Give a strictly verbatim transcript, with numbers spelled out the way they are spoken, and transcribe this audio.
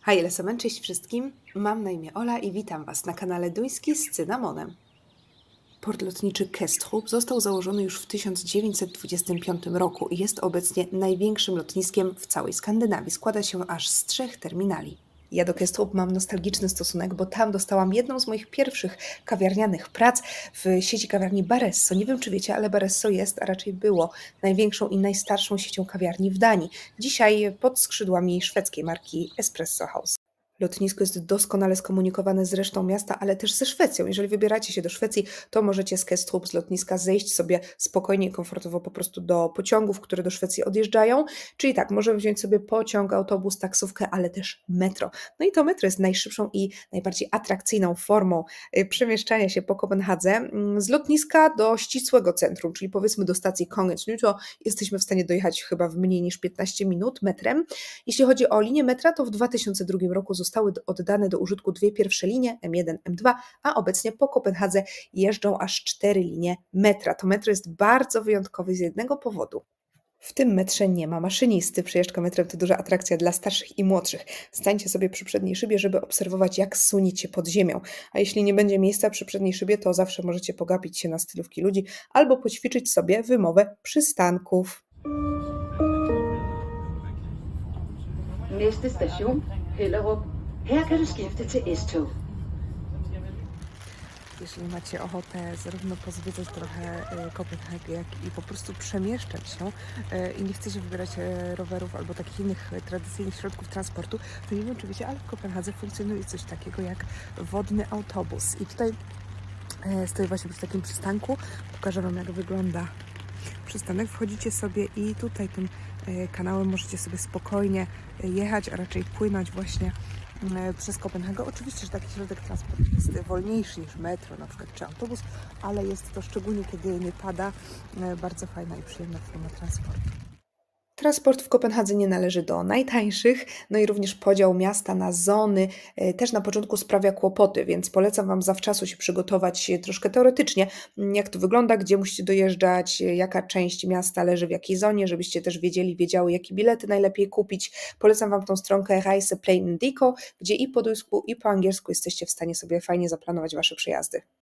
Hej, Lesomen, cześć wszystkim. Mam na imię Ola i witam Was na kanale Duński z cynamonem. Port lotniczy Kastrup został założony już w tysiąc dziewięćset dwudziestym piątym roku i jest obecnie największym lotniskiem w całej Skandynawii. Składa się aż z trzech terminali. Ja do Kastrup mam nostalgiczny stosunek, bo tam dostałam jedną z moich pierwszych kawiarnianych prac w sieci kawiarni Baresso. Nie wiem, czy wiecie, ale Baresso jest, a raczej było, największą i najstarszą siecią kawiarni w Danii. Dzisiaj pod skrzydłami szwedzkiej marki Espresso House. Lotnisko jest doskonale skomunikowane z resztą miasta, ale też ze Szwecją. Jeżeli wybieracie się do Szwecji, to możecie z Kastrup, z lotniska zejść sobie spokojnie i komfortowo po prostu do pociągów, które do Szwecji odjeżdżają. Czyli tak, możemy wziąć sobie pociąg, autobus, taksówkę, ale też metro. No i to metro jest najszybszą i najbardziej atrakcyjną formą przemieszczania się po Kopenhadze. Z lotniska do ścisłego centrum, czyli powiedzmy do stacji Kongens Nytorv, jesteśmy w stanie dojechać chyba w mniej niż piętnaście minut metrem. Jeśli chodzi o linię metra, to w dwa tysiące drugim roku zostały oddane do użytku dwie pierwsze linie, M jeden, M dwa, a obecnie po Kopenhadze jeżdżą aż cztery linie metra. To metro jest bardzo wyjątkowe z jednego powodu. W tym metrze nie ma maszynisty. Przejeżdżka metrem to duża atrakcja dla starszych i młodszych. Stańcie sobie przy przedniej szybie, żeby obserwować, jak suniecie pod ziemią. A jeśli nie będzie miejsca przy przedniej szybie, to zawsze możecie pogapić się na stylówki ludzi albo poćwiczyć sobie wymowę przystanków. Næste station, Hellerup. Her kan du skifte til S-tog. Jeśli macie ochotę zarówno pozwiedzać trochę Kopenhagę, jak i po prostu przemieszczać się i nie chcecie wybierać rowerów albo takich innych tradycyjnych środków transportu, to nie wiem, czy wiecie, ale w Kopenhadze funkcjonuje coś takiego jak wodny autobus. I tutaj stoję właśnie przy takim przystanku. Pokażę Wam, jak wygląda przystanek. Wchodzicie sobie i tutaj tym kanałem możecie sobie spokojnie jechać, a raczej płynąć właśnie przez Kopenhagę. Oczywiście, że taki środek transportu jest wolniejszy niż metro na przykład, czy autobus, ale jest to szczególnie, kiedy nie pada, bardzo fajna i przyjemna forma transportu. Transport w Kopenhadze nie należy do najtańszych, no i również podział miasta na zony też na początku sprawia kłopoty, więc polecam Wam zawczasu się przygotować troszkę teoretycznie, jak to wygląda, gdzie musicie dojeżdżać, jaka część miasta leży w jakiej zonie, żebyście też wiedzieli, wiedziały, jakie bilety najlepiej kupić. Polecam Wam tą stronkę Reiseplan punkt d k, gdzie i po duńsku, i po angielsku jesteście w stanie sobie fajnie zaplanować Wasze przejazdy.